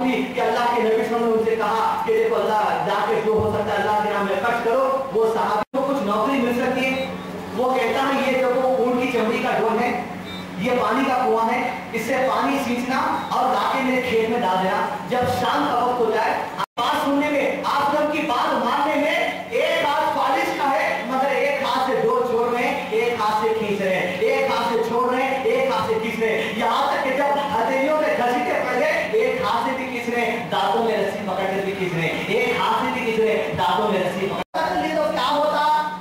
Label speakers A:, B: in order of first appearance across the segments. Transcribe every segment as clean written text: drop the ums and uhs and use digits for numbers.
A: कि अल्लाह के नबी ने उनसे कहा कि देखो अल्लाह जाके जो हो सकता है अल्लाह के नाम में खर्च करो। वो सहाबी को कुछ नौकरी मिल सकती है। वो कहता है ये देखो ऊंट की चमड़ी का ढोल है, ये पानी का कुआं है, इससे पानी सींचना और लाके मेरे खेत में डाल देना। जब शाम का वक्त हो जाए बात सुनने में, आप लोग की बात मानने में एक हाथ फालिश का है मगर एक हाथ से डोर छोड़ रहे हैं, एक हाथ से खींच रहे हैं, एक हाथ से छोड़ रहे हैं, एक हाथ से खींच रहे हैं। यहाँ तक कि जब हथेलियों में घसीटे पड़ गए एक हाथ से भी खींच रहे हैं, दांतों में रस्सी पकड़ कर भी खींच रहे हैं, एक हाथ से भी खींच रहे हैं, दांतों में रस्सी पकड़। तो क्या होता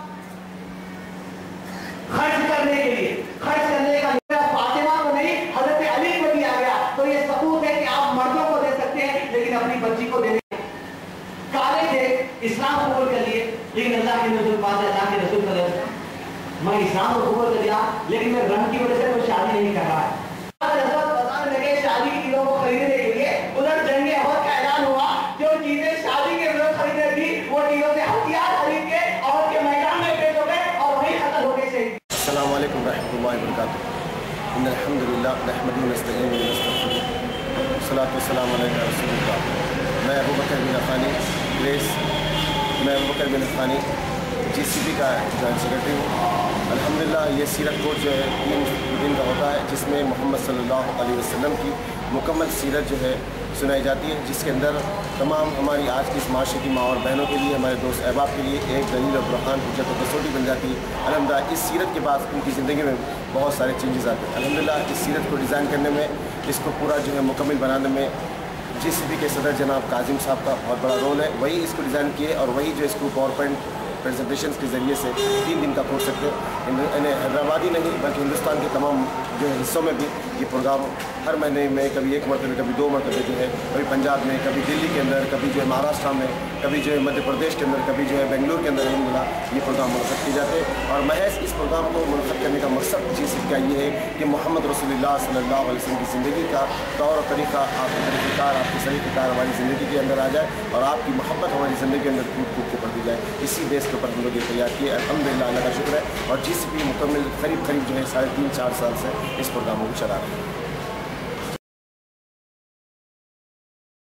A: खर्च करने के लिए, खर्च करने का फातिमा को नहीं हजरत अली को दिया गया। तो ये सबूत है कि आप मर्दों को दे सकते हैं लेकिन अपनी बच्ची को देने काले थे, इस्लाम कबूल कर लिए लेकिन अल्लाह के नजर पास अल्लाह के रसूल का मैं इस्लाम को कबूल कर लिया लेकिन मैं रंग की वजह से कोई शादी नहीं कर रहा है। बताने लगे शादी की चीजों को खरीदने के लिए, उधर जंगे अहद का ऐलान हुआ। जो चीजें शादी के लिए खरीदने थी वो चीजों से हथियार खरीद के और के मैदान में पेश हो गए और वही खत्म हो गए।
B: अस्सलामु अलैकुम रहमतुल्लाहि व बरकातुहू। इन्नल हम्दुलिल्लाह नहमदुहु व नस्तईनुहु व नस्तगफिरुह। वस्सलातु वस्सलामु अला रसूलिल्लाह। मैं अबू बकर बिन अफ़ानी ग्रेस, मैं अबू बकर बिन अफ़ानी GCP का जॉइंट सेक्रेटरी हूँ। अल्हम्दुलिल्लाह ये सीरत कोर्स जो है 3 दिन का होता है जिसमें मोहम्मद सल्लल्लाहु अलैहि वसल्लम की मुकम्मल सीरत जो है सुनाई जाती है, जिसके अंदर तमाम हमारी आज की इस माशरे की माँ और बहनों के लिए, हमारे दोस्त अहबाब के लिए एक दलील और बुरहान हुज्जत और कसौटी बन जाती है। अल्हम्दुलिल्लाह इस सीरत के बाद उनकी ज़िंदगी में बहुत सारे चेंजेस आते हैं। अल्हम्दुलिल्लाह इस सीरत को डिज़ाइन करने में, इसको पूरा जो है मुकम्मल बनाने में GCP के सदर जनाब काजिम साहब का बहुत बड़ा रोल है। वही इसको डिज़ाइन किए और वही जो इसको पावर पॉइंट प्रेजेंटेशन के ज़रिए से 3 दिन का कोर्स सकते हैं। हैदराबाद ही नहीं बल्कि हिंदुस्तान के तमाम जो है हिस्सों में भी ये प्रोग्राम हर महीने में कभी 1 मरतबे कभी 2 मरतबे जो है, कभी पंजाब में, कभी दिल्ली के अंदर, कभी जो है महाराष्ट्र में, कभी जो है मध्य प्रदेश के अंदर, कभी जो है बेंगलुरु के अंदर अल्हम्दुलिल्लाह ये प्रोग्राम मुनक़्क़िद किए जाते हैं। और महज इस प्रोग्राम को मुनक़्क़िद करने का मकसद GCP का ये है कि मोहम्मद रसूलुल्लाह सल्लल्लाहु अलैहि वसल्लम की ज़िंदगी का तौर और तरीक़ा, आपके तरीक़ेकार, आपके सलीक़ेकार हमारी ज़िंदगी के अंदर आ जाए और आपकी मोहब्बत हमारी ज़िंदगी के अंदर कूद कूद के बढ़ती जाए। इसी बेस के ऊपर हम लोग ये तैयार किए। अल्हम्दुलिल्लाह अल्लाह का शुक्र है। और GCP मुकम्मल करीब जो है 3.5-4 साल से इस प्रोग्राम को चला रहे हैं।